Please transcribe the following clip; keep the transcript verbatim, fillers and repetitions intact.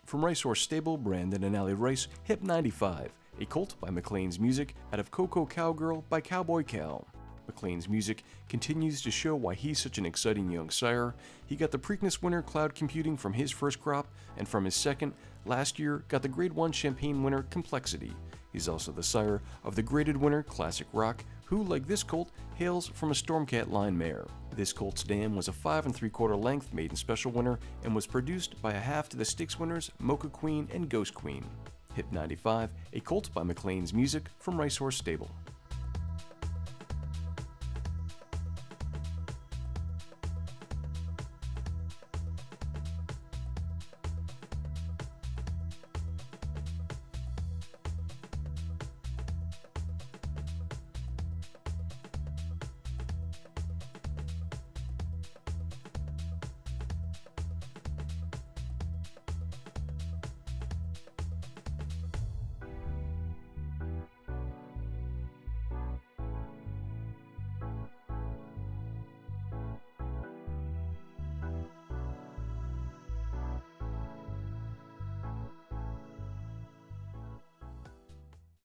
from Racehorse Stable, Brandon and Allie Rice, Hip ninety-five, a colt by McLean's Music out of Coco Cowgirl by Cowboy Cal. McLean's Music continues to show why he's such an exciting young sire. He got the Preakness winner Cloud Computing from his first crop, and from his second, last year, got the Grade one Champagne winner Complexity. He's also the sire of the graded winner Classic Rock, who, like this colt, hails from a Stormcat line mare. This colt's dam was a five and three quarter length maiden special winner and was produced by a half to the stakes winners Mocha Queen and Ghost Queen. Hip ninety-five, a colt by McLean's Music from Racehorse Stable.